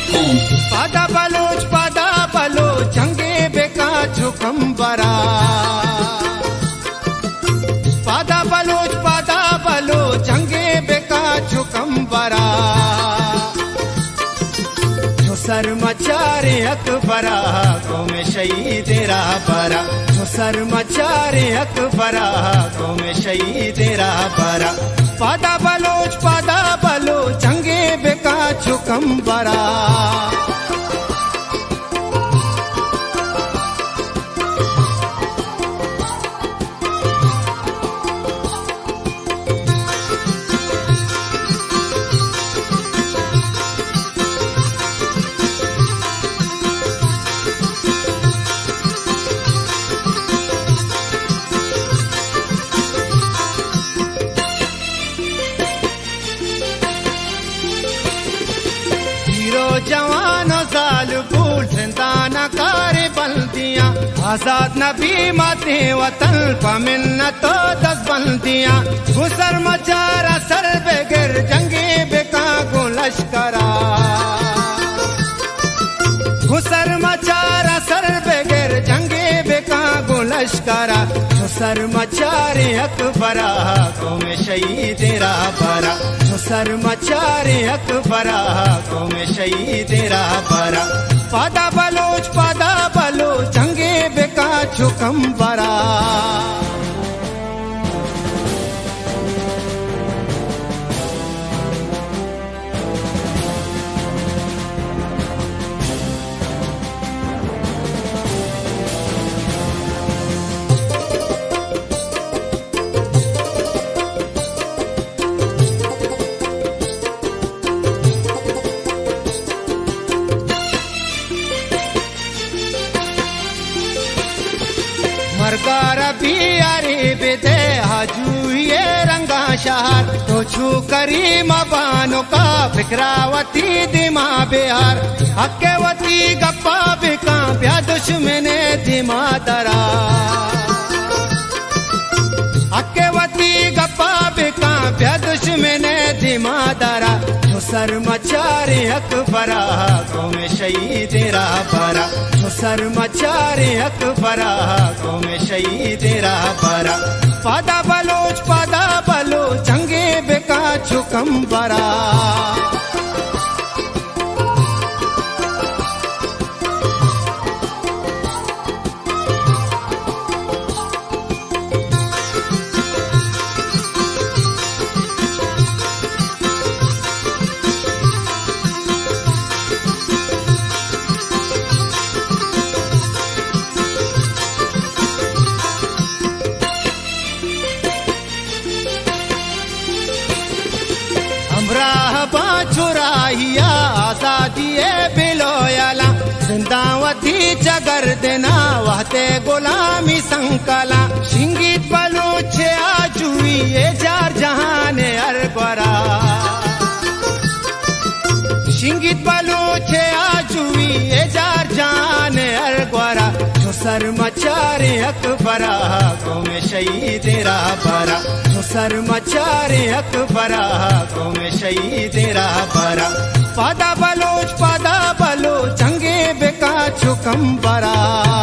Baloch.com. pada baloch जंगे बेका झुकम्बरा pada baloch जंगे बेका झुकम्बरा जो सर मचारे अकबरा को में शहीद राहबरा जो सर मचारे अकबरा को में शहीद राहबरा pada baloch जंगे बेका झुकम्बरा जवानो जाल बूल जिंदाना कारे बल्दियां आजाद नबी माते वतन पर मिन्नतो दस बल्दियां गुसर मचारा सर बेगर जंगे बेका गो लश्करा गुसर मचारा सर बेगर जंगे बेका गो लश्करा सर मचारे अकबरा को में शहीद राहबरा सर मचारे अकबरा को में शहीद राहबरा pada baloch जंगे बेका झुकम्बरा मरगारा भी अरे बेदे हाजुए रंगा शहर तो छू करीम बानो का फिक्रावती दिमा बिहार हकेवती गप्पा बिका ब्या दुश्मने दिमा दरा हकेवती गप्पा बिका ब्या दुश्मने दिमा दरा सर मचारे अकबरा को में शहीद राहबरा सर मचारे अकबरा को में शहीद राहबरा pada baloch जंगे बेका झुकम्बरा चुराहिया आजादी बिलोयला जिंदावती जगर देना वहते गुलामी संकला शिंगित बलोच आजुई ये जार जहान अरबरा शिंगित बलोच आजुई ये जार जहान अरबरा सर मचारे अकबरा को में शहीद राहबरा सर मचारे अकबरा को में शहीद राहबरा pada baloch जंगे बेका झुकम्बरा